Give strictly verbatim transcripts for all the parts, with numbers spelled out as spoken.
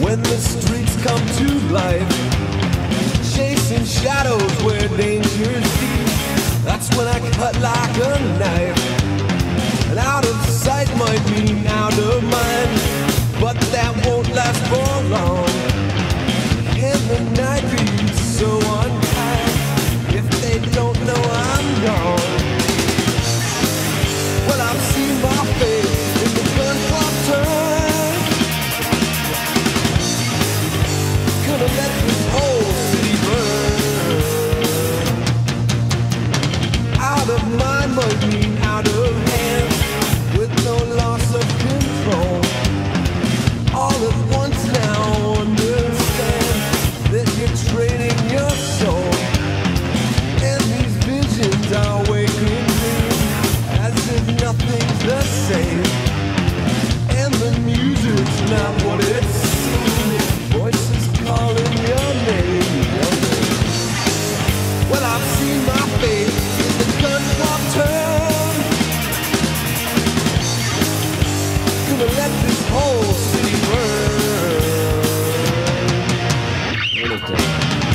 when the streets come to life, chasing shadows where danger's deep. That's when I cut like a knife. And out of sight might mean out of mind, but that won't last for long. Can the night be so unkind if they don't know I'm gone? Well, I've seen my face in the gun club turn. Gonna let this whole city burn. Out of mind might mean out of hand, with no loss of control. All at once now understand that you're trading your soul. And these visions are waking dreams, as if nothing's the same. And the music's not what it seems, voices calling your name. Well, I've seen my face in the gun club turn. Gonna let this whole city burn. Burn it down.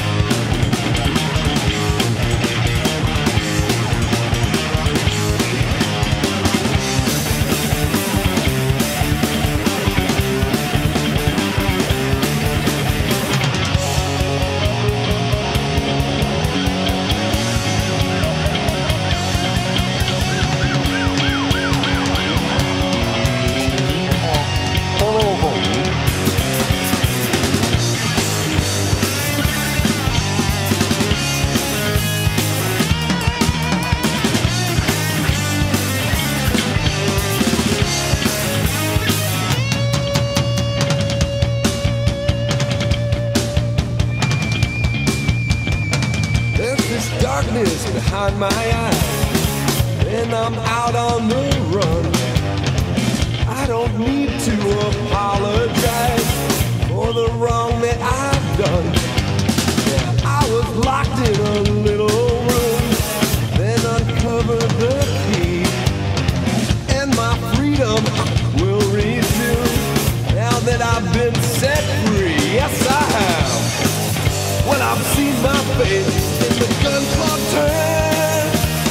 Darkness behind my eyes, and I'm out on the run. I don't need to apologize for the wrong that I've done. Yeah, I was locked in a little room, then uncovered the key, and my freedom will resume now that I've been set free. Yes, I have. Well, I've seen my face in the gun club turn.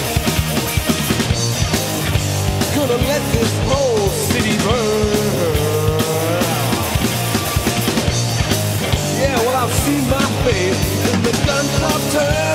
Gonna let this whole city burn. Yeah, well, I've seen my face in the gun club turn.